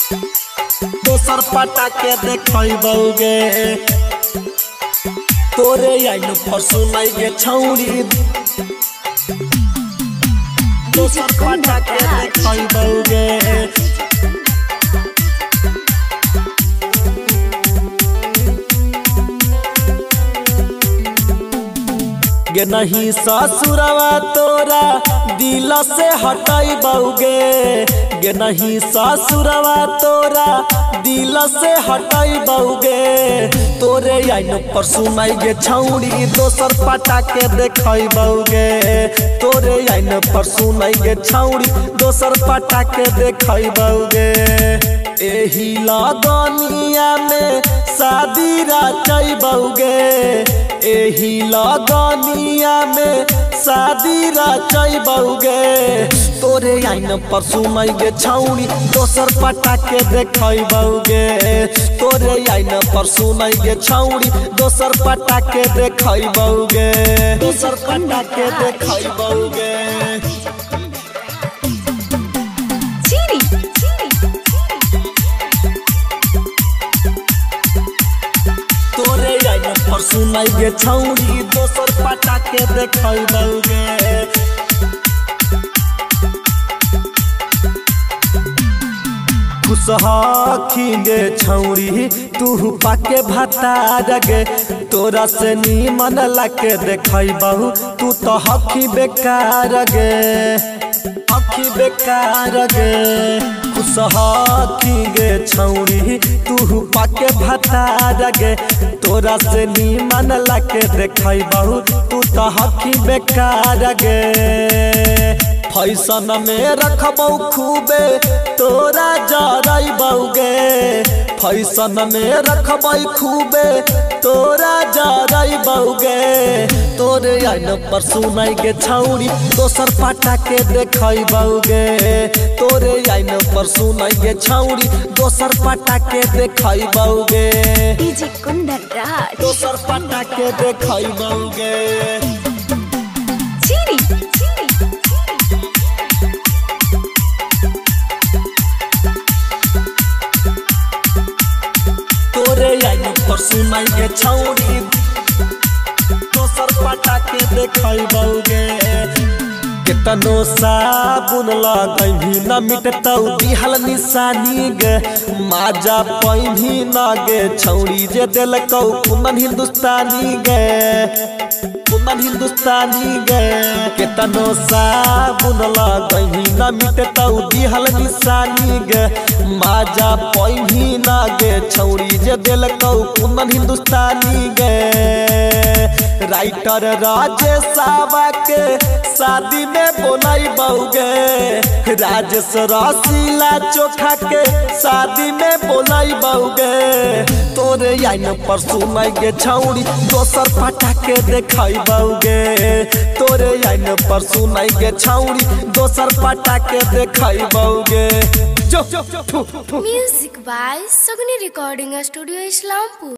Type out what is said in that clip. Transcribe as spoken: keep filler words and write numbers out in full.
दोसर पटा के देखबौगे तोरे आइन परसु नहीं गे छौरी दोसर पटा के देखबौगे गे नहीं ससुरवा तोरा दिल से हटाइबौगे गे नहीं ससुरवा तोरा दिल से हटाइबौगे तोरे आइन परसु नहीं गे छौरी दोसर पटा के देखबौगे तोरे आइन परसु नहीं गे छौरी दोसर पटा के देखबौगे एही लगनिया में शादी रचबौगे एही लगनिया में शादी रचबौगे तोरे आइन परसु नहीं गे छौरी दोसर पटा के देखबौगे तोरे आइन परसु नहीं गे छौरी दोसर पटा के देखबौगे दोसर पटा के देखबौगे परसु नहीं गे छौरी दोसर पटा के देखबौगे खुश हखिगे छौरी तू पाके भतार गे तोरा से नीमन लाके देखबहु तू तो हखी बेकार गे हखी बेकार गे खुश हखिगे छौरी तू पाके भतार गे तोरा से नीमन लाके देखबहु तू तो हखी बेकार गे फैशन में रखबौ खूबे तोरा जरबौगे फैशन में रखबै खूबे तोरा जरबौगे तोरे आइन परसु नहीं गे छौरी दोसर पटा के देखबौगे तोरे आइन परसु नहीं गे छौरी दोसर पटा के देखबौगे डीजे कुंदन राज दोसर पटा के देखबौगे तोरे आइन परसु नहीं गे छौरी दोसर पटा के देखबौगे केतनो साबुन लगैभी न मिटतौ दिहल निशानी गे माजा पैभी न गे छौरी जे देलकौ कुंदन हिंदुस्तानी गे कुंदन हिंदुस्तानी गे केतनो साबुन लगैभी न मिटतौ दिहल निशानी गे माजा पैभी न गे छौरी जे देलकौ कुंदन हिंदुस्तानी गे राइटर राजेशवा के शादी में बोलाइबौगे राजेश रसीला चोखा के शादी में बोलाइबौगे तोरे आइन परसु नहीं गे छौरी दोसर पटा के देखबौगे तोरे आइन परसु नहीं गे छौरी दोसर पटा के देखबौगे music by Sagni recording studio Islampur.